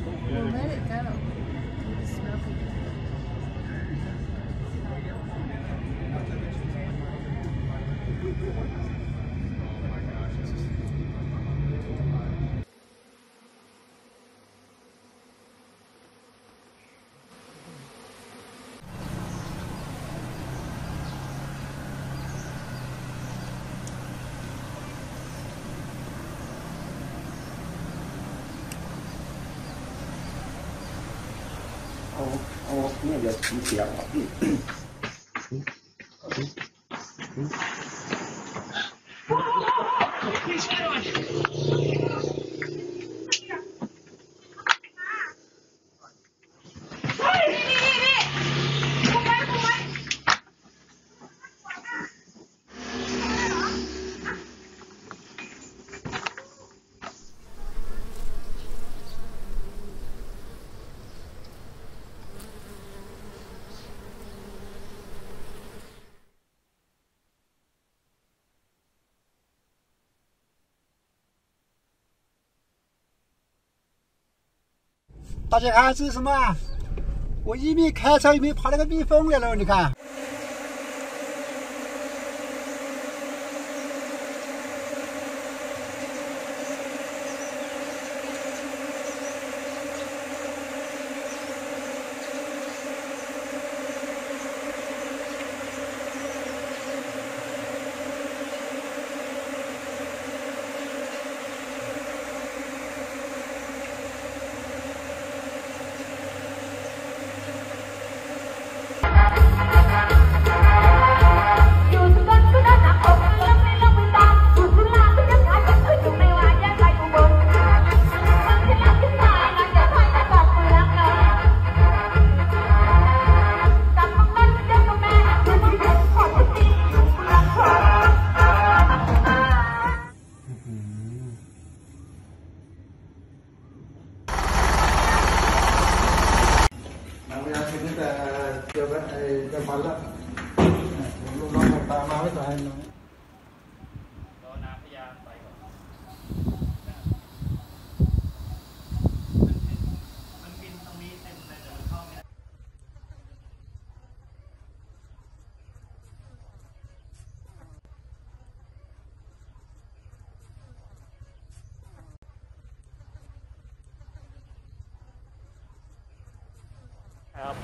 We'll let it go. We'll just smoke it. Ini dia siap.大家看这是什么？我一面开车一面爬那个蜜蜂来了，你看。 ครับ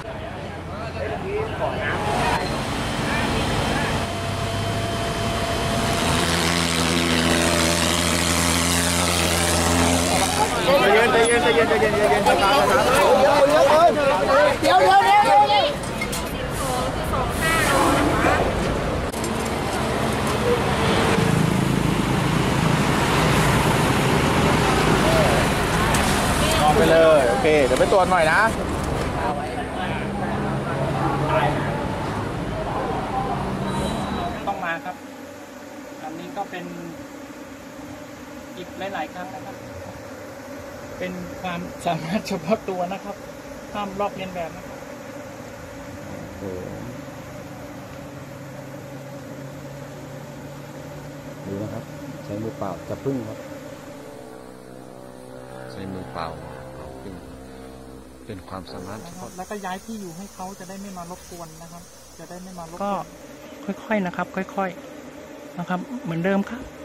ใจเย็นเดี๋ยวเอาไปเลยโอเคเดี๋ยวไปตรวจหน่อยนะต้องมาครับอันนี้ก็เป็นอีกหลายๆครั้งนะครับเป็นความสามารถเฉพาะตัวนะครับห้ามลอกเลียนแบบนะครับดูนะครับใช้มือเปล่าจะพึ่งครับใช้มือเปล่าเอาพึ่งเป็นความสามารถแล้วก็ย้ายที่อยู่ให้เขาจะได้ไม่มารบกวนนะครับจะได้ไม่มารบกวนก็ค่อยๆนะครับค่อยๆนะครับเหมือนเดิมครับ